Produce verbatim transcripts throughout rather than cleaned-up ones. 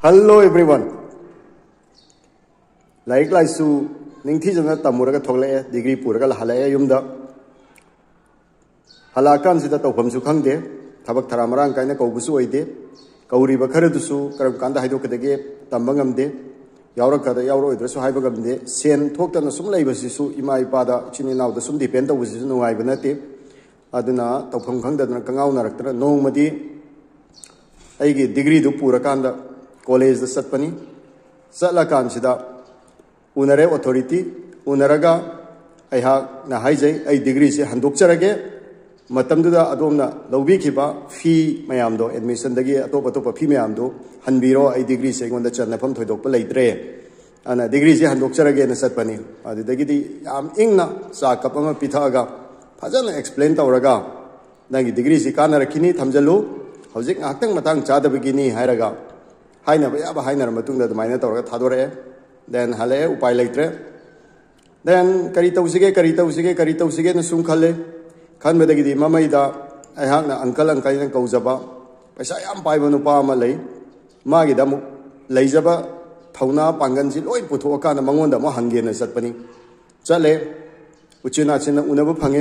Hello everyone. Like like su ningthi jana tamuraga thogle degree puraga halaya yumda. Halakan sida tawpham su khangde thabak tharamarang kaina kawbusu oide kawri bakhare dusu karam kanda haido kadege tambangamde yawra kada yawra oidresu haibagamde sen thoktana sum leibasisu ima ipada chini nawda sum depend tawbusu nuai banate aduna tawpham khangdana kangaw naraktra nongmadi aigi degree du purakanda college the satpani satla kansida unare authority unaraga aiha na haijai ai degree se handokcharage matamduda adomna lawbi khiba fee mayamdo admission dagi atop atop fee mayamdo hanbiro ai degree se gonda chanafam thoidok pa leitre ana degree se handokcharage na satpani adudagi di am ingna sa kapama pithaga phajana explain tawraga nangi degree se kana rakhini thamjalu hojik ngaktang matang chadabagini hairaga haina ba ba haina matungda maina tawraga thadore then hale upai leitre then kari tawsige kari tawsige kari tawsige na sum khale khan bedagi mamaida aihak na uncle uncle na kaujaba paisa yam paiba nupa ma lei magi damu leijaba thauna pangan ji loi puthoka na mangonda mo hange na satpani chale uchina china unabu phange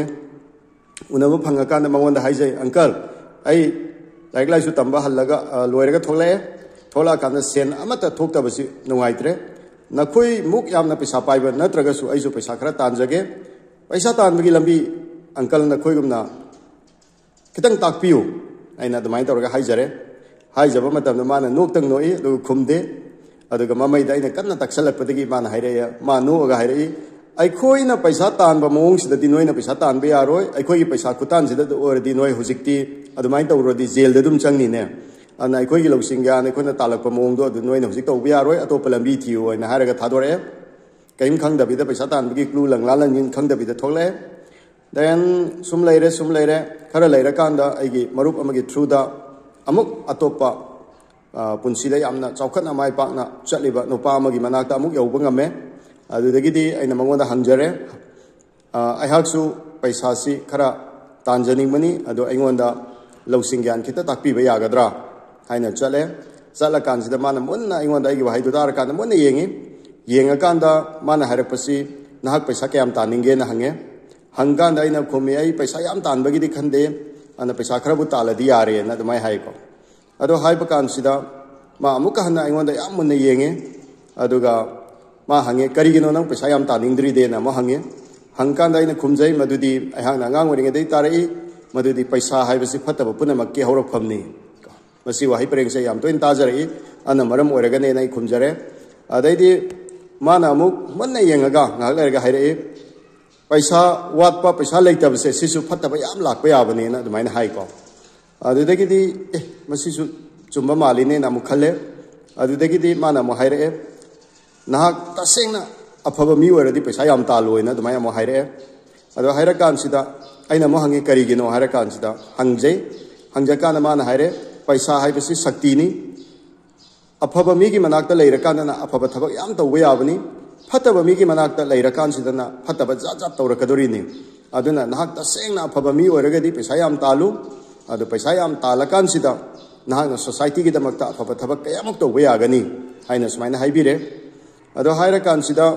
unabu phanga ka na mangonda haijai uncle ai like like su tamba halaga loiraga thole thola kana sen amata thokta basi nungaitre nakhoi muk yamna paisa paiba natraga su aisu paisa khara tanjage paisa tanbagi lambi uncle nakhoi gumna kitang takpiu aina damai tawraga haijare haijaba matamna mana noktang noi du khumde aduga mamai da ina kanna taksalakpadagi mana haire ma no ga haire ai khoi na paisa tanba mong sida di noi na paisa tanbe yaroi ai khoi gi paisa khutan sida or di noi hujikti adumai tawrodi jail da dum changni ne ana ai khoi gi lawsingga ne khona talakpa mong do du noi na hujik tawbe yaroi atop lambi thiu oina haraga thadore kaim khang da bi da paisa tanbagi clue lang lalan yin khang da bi da thole then sum laire sum laire khara laira kanda ai gi marup amagi through da amuk atopa punsi da yamna chawkhatna mai pakna chatliba nopa amagi manakta amuk yauba ngame adudagidi aina mangonda hangjare ai haksu paisa si khara tanjaning mani ado aingonda lawsingyan kita takpi ba yagadra haina chale chala kansida mana munna aingonda ai gi wahai dudar kan munna yengi yenga kanda mana harapasi nahak paisa kayam taninge na hange hangkanda aina khomi ai paisa yam tanbagi di khande ana paisa khara bu taladi yare na dumai hai ko ado hai pa kansida ma amuka hana aingonda yam munna yenge aduga ma hange karigino nang paisa yam taningdri de na ma hange hangkanda ina khumjai madudi aihang na ngang oringa dei tarai madudi paisa haibasi phataba punamak ke horok phamni masi wahi preng se yam toin tajari ana maram oraga ne nai khumjare adaidi mana amuk manna yengaga ngak lerga haire paisa watpa paisa leitabase sisu phataba yam lakpa yabani na dumaina hai ko adudagi di eh masi su chumba maline na mukhale adudagi di mana mo haire nahak tasengna afaba mi oradi paisa yam taloina dumai mo haire ado haira kansida aina mo hangi karigino haira kansida hangjai hangjaka na mana haire paisa haibasi shakti ni afaba mi gi manakta leirakana na afaba thabak yam tawbe yabani phataba mi gi manakta leirakansida na phataba jat jat tawrakadori ni aduna nahak tasengna afaba mi oragadi paisa yam talu ado paisa yam talakansida nahak na society gi damakta afaba thabak kayamuk tawbe yagani haina sumaina haibire ado haira kansida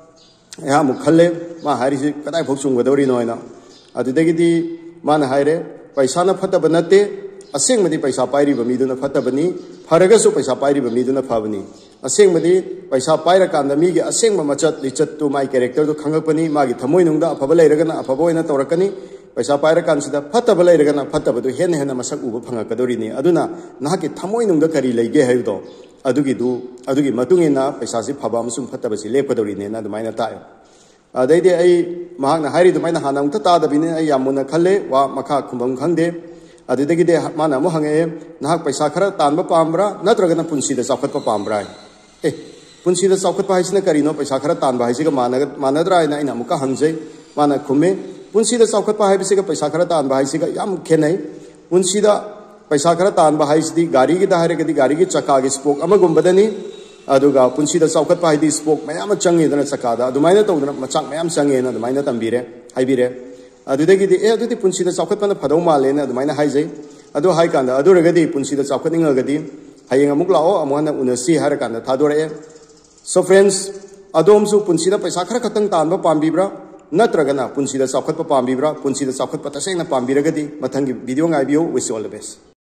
ya mukhale ma harisi kadai phok sunggadori noina adudagidi mana haire paisa na phataba nate asengmadi paisa pairi ba miduna phatabani faragasu paisa pairi ba miduna phabani asengmadi paisa paira kanda mi gi asengma machat lichat tu mai character du khangapani magi thamoi nungda afaba leiragana afaba oina tawrakani paisa paira kansida phataba leiragana phataba du hen hen masak uba phangakadori ni aduna nahaki thamoi nungda kari leige haydo adugi du adugi matungina paisa si phaba amasung phataba si lepkadori ne na dumaina tayo adaidi ai mahakna hairi dumaina hanang ta ta dabine ai yamuna khalle wa makha khumbam khangde adudagi de mana mo hange nahak paisa khara tanba pambra natragana punsi da chawkhatpa pambra eh punsi da chawkhatpa haisina karino paisa khara tanba haisiga mana manadra ina ina muka hangjai mana khume punsi da chawkhatpa haibisiga paisa khara tanba haisiga yam khenai punsi da paisa khara tanba haisidi gari gi da haregadi gari gi chaka gi spoke amagumbadani aduga punsi da chawkhatpa haidi spoke mayam changi dana chaka da adumaina tawdana machak mayam changi na adumaina tambire haibire adudagi di eh adudi punsi da chawkhatpa na phadau male na adumaina haijai adu hai kanda aduragadi punsi da chawkhatninga gadi हयेंग अमुक लाओ अमुक हन उनसी हर कान थादोरे so friends अदोमसु पुंसीदा पैसा खर खतंग तानबा पाम्बिब्रा नत्रगना पुंसीदा चाखतपा पाम्बिब्रा पुंसीदा चाखतपा तसेंगना पाम्बिरगदी मथंगी वीडियो गाइबियो विश ऑल द बेस्ट।